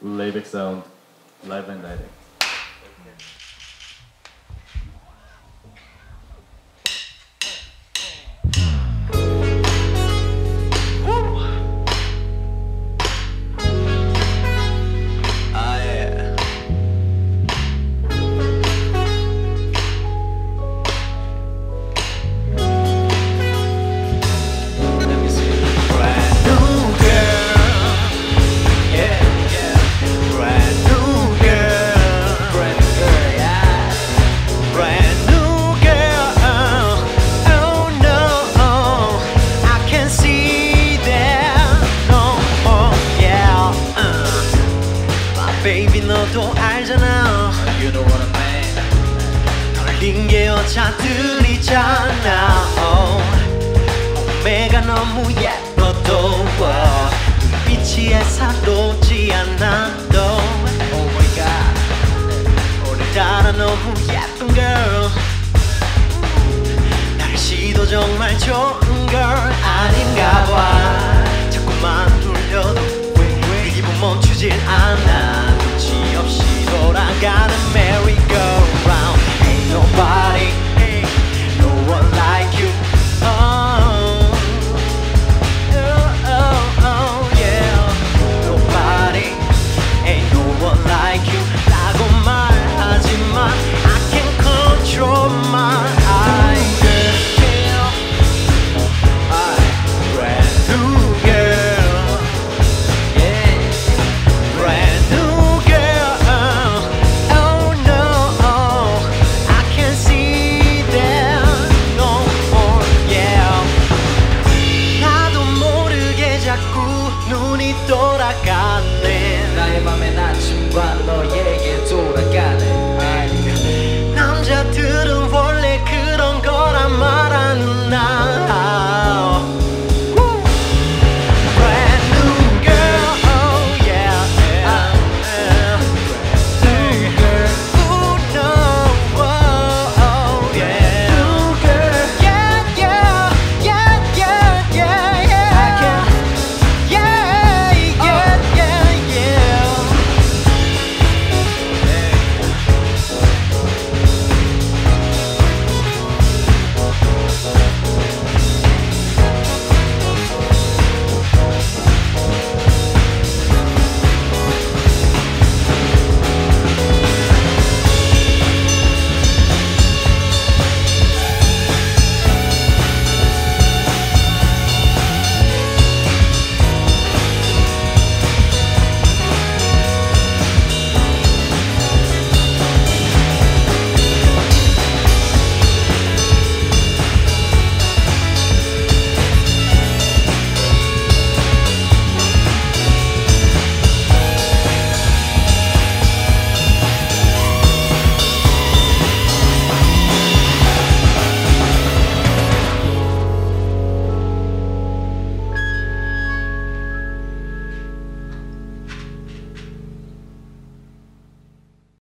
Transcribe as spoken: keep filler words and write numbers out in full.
Layback Sound Live and Direct. Baby 너도 알잖아 You know what I mean. 떨린 게 여자들이잖아 oh. 몸매가 너무 예뻐도 눈빛이 애사롭지 않아도 Oh my god 오늘따라 너무 예쁜 girl 날씨도 정말 좋은 girl 아닌가 봐 자꾸만 돌려도